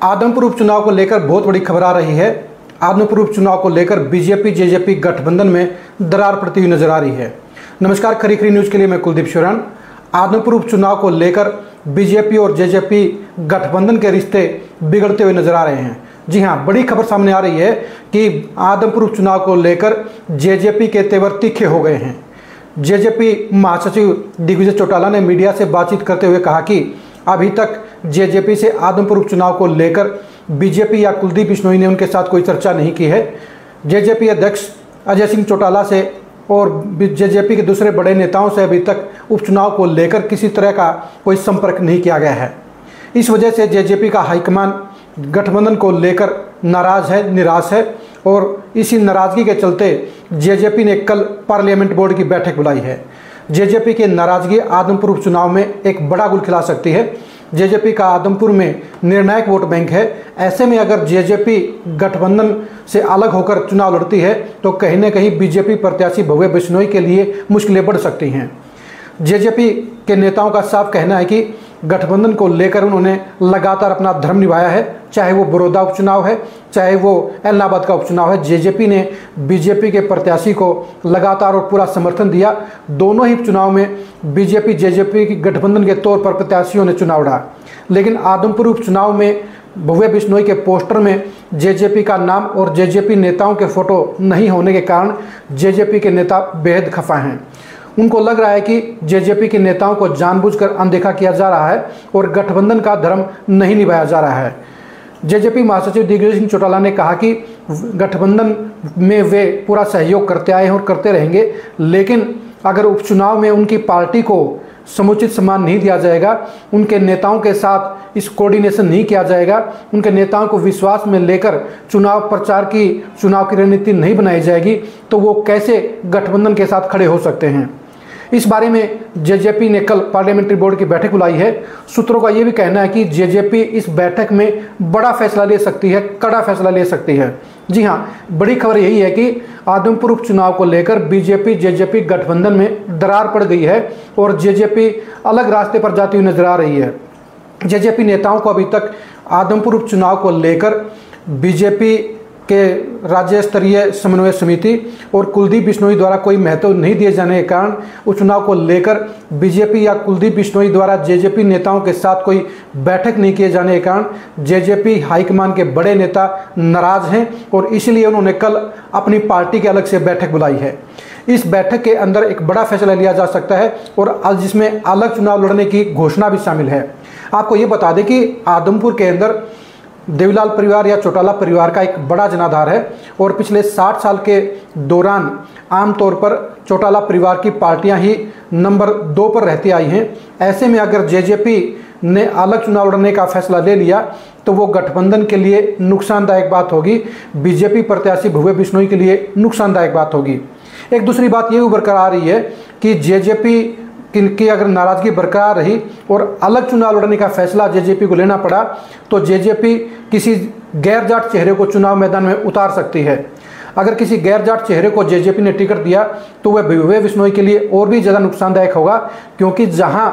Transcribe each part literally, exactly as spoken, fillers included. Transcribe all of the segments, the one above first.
आदमपुर उपचुनाव को लेकर बहुत बड़ी खबर आ रही है। आदमपुर उपचुनाव को लेकर बीजेपी जेजेपी गठबंधन में दरार पड़ती हुई नजर आ रही है। नमस्कार, खरी खरी न्यूज के लिए मैं कुलदीप शिवरान। आदमपुर उपचुनाव को लेकर बीजेपी और जेजेपी गठबंधन के रिश्ते बिगड़ते हुए नजर आ रहे हैं। जी हां, बड़ी खबर सामने आ रही है कि आदमपुर उपचुनाव को लेकर जेजेपी के तेवर तीखे हो गए हैं। जेजेपी महासचिव दिग्विजय चौटाला ने मीडिया से बातचीत करते हुए कहा कि अभी तक जेजेपी से आदमपुर उपचुनाव को लेकर बीजेपी या कुलदीप बिश्नोई ने उनके साथ कोई चर्चा नहीं की है। जेजेपी अध्यक्ष अजय सिंह चौटाला से और जेजेपी के दूसरे बड़े नेताओं से अभी तक उपचुनाव को लेकर किसी तरह का कोई संपर्क नहीं किया गया है। इस वजह से जेजेपी का हाईकमान गठबंधन को लेकर नाराज है, निराश है और इसी नाराजगी के चलते जेजेपी ने कल पार्लियामेंट बोर्ड की बैठक बुलाई है। जेजेपी की नाराजगी आदमपुर उपचुनाव में एक बड़ा गुल खिला सकती है। जेजेपी का आदमपुर में निर्णायक वोट बैंक है। ऐसे में अगर जेजेपी गठबंधन से अलग होकर चुनाव लड़ती है तो कहीं ना कहीं बीजेपी प्रत्याशी भव्य बिश्नोई के लिए मुश्किलें बढ़ सकती हैं। जेजेपी के नेताओं का साफ कहना है कि गठबंधन को लेकर उन्होंने लगातार अपना धर्म निभाया है, चाहे वो बड़ौदा उपचुनाव है, चाहे वो इलाहाबाद का उपचुनाव है। जेजेपी ने बीजेपी के प्रत्याशी को लगातार और पूरा समर्थन दिया। दोनों ही चुनाव में बीजेपी जेजेपी की गठबंधन के तौर पर प्रत्याशियों ने चुनाव लड़ा, लेकिन आदमपुर उपचुनाव में भव्य बिश्नोई के पोस्टर में जेजेपी का नाम और जेजेपी नेताओं के फोटो नहीं होने के कारण जेजेपी के नेता बेहद खफा हैं। उनको लग रहा है कि जेजेपी के नेताओं को जानबूझकर अनदेखा किया जा रहा है और गठबंधन का धर्म नहीं निभाया जा रहा है। जेजेपी महासचिव दिग्विजय सिंह चौटाला ने कहा कि गठबंधन में वे पूरा सहयोग करते आए हैं और करते रहेंगे, लेकिन अगर उपचुनाव में उनकी पार्टी को समुचित सम्मान नहीं दिया जाएगा, उनके नेताओं के साथ इस कोऑर्डिनेशन नहीं किया जाएगा, उनके नेताओं को विश्वास में लेकर चुनाव प्रचार की चुनाव की रणनीति नहीं बनाई जाएगी, तो वो कैसे गठबंधन के साथ खड़े हो सकते हैं। इस बारे में जेजेपी ने कल पार्लियामेंट्री बोर्ड की बैठक बुलाई है। सूत्रों का ये भी कहना है कि जेजेपी इस बैठक में बड़ा फैसला ले सकती है, कड़ा फैसला ले सकती है। जी हां, बड़ी खबर यही है कि आदमपुर उपचुनाव को लेकर बीजेपी जेजेपी गठबंधन में दरार पड़ गई है और जेजेपी अलग रास्ते पर जाती हुई नजर आ रही है। जेजेपी नेताओं को अभी तक आदमपुर उपचुनाव को लेकर बीजेपी के राज्य स्तरीय समन्वय समिति और कुलदीप बिश्नोई द्वारा कोई महत्व नहीं दिए जाने के कारण उपचुनाव को लेकर बीजेपी या कुलदीप बिश्नोई द्वारा जेजेपी नेताओं के साथ कोई बैठक नहीं किए जाने के कारण जेजेपी हाईकमान के बड़े नेता नाराज हैं और इसलिए उन्होंने कल अपनी पार्टी के अलग से बैठक बुलाई है। इस बैठक के अंदर एक बड़ा फैसला लिया जा सकता है और जिसमें अलग चुनाव लड़ने की घोषणा भी शामिल है। आपको ये बता दें कि आदमपुर के अंदर देवीलाल परिवार या चौटाला परिवार का एक बड़ा जनाधार है और पिछले साठ साल के दौरान आमतौर पर चौटाला परिवार की पार्टियां ही नंबर दो पर रहती आई हैं। ऐसे में अगर जेजेपी ने अलग चुनाव लड़ने का फैसला ले लिया तो वो गठबंधन के लिए नुकसानदायक बात होगी, बीजेपी प्रत्याशी भव्य बिश्नोई के लिए नुकसानदायक बात होगी। एक दूसरी बात ये उभर कर आ रही है कि जेजेपी की अगर नाराजगी बरकरार रही और अलग चुनाव लड़ने का फैसला जेजेपी को लेना पड़ा तो जेजेपी किसी गैर जाट चेहरे को चुनाव मैदान में उतार सकती है। अगर किसी गैर जाट चेहरे को जेजेपी ने टिकट दिया तो वह भव्य बिश्नोई के लिए और भी ज़्यादा नुकसानदायक होगा, क्योंकि जहां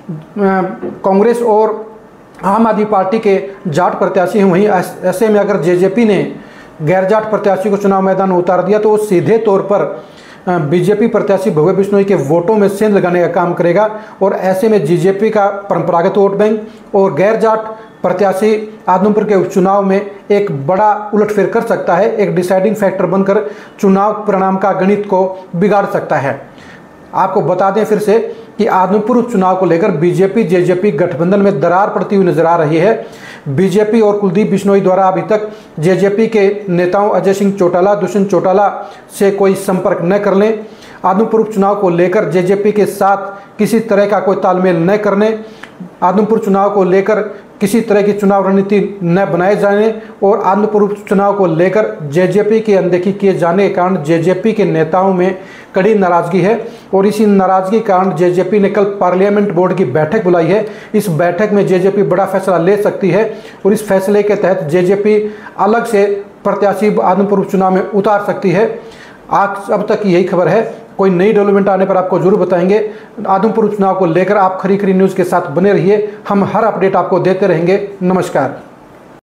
कांग्रेस और आम आदमी पार्टी के जाट प्रत्याशी हैं, वहीं ऐसे में अगर जेजेपी ने गैर जाट प्रत्याशी को चुनाव मैदान में उतार दिया तो वो सीधे तौर पर बीजेपी प्रत्याशी भव्य बिश्नोई के वोटों में सेंध लगाने का काम करेगा और ऐसे में जेजेपी का परंपरागत वोट बैंक और गैर जाट प्रत्याशी आदमपुर के उपचुनाव में एक बड़ा उलटफेर कर सकता है, एक डिसाइडिंग फैक्टर बनकर चुनाव परिणाम का गणित को बिगाड़ सकता है। आपको बता दें फिर से कि आदमपुर उपचुनाव को लेकर बीजेपी जेजेपी गठबंधन में दरार पड़ती हुई नजर आ रही है। बीजेपी और कुलदीप बिश्नोई द्वारा अभी तक जेजेपी के नेताओं अजय सिंह चौटाला, दुष्यंत चौटाला से कोई संपर्क न कर लें, आदमपुर उपचुनाव को लेकर जेजेपी के साथ किसी तरह का कोई तालमेल न करने, आदमपुर चुनाव को लेकर किसी तरह की चुनाव रणनीति न बनाए जाने और आदमपुर उपचुनाव को लेकर जेजेपी की अनदेखी किए जाने के कारण जेजेपी के नेताओं में कड़ी नाराजगी है और इसी नाराजगी के कारण जेजेपी ने कल पार्लियामेंट बोर्ड की बैठक बुलाई है। इस बैठक में जेजेपी बड़ा फैसला ले सकती है और इस फैसले के तहत जेजेपी अलग से प्रत्याशी आदमपुर उपचुनाव में उतार सकती है। आज अब तक यही खबर है। कोई नई डेवलपमेंट आने पर आपको जरूर बताएंगे। आदमपुर उपचुनाव को लेकर आप खरी खरी न्यूज़ के साथ बने रहिए, हम हर अपडेट आपको देते रहेंगे। नमस्कार।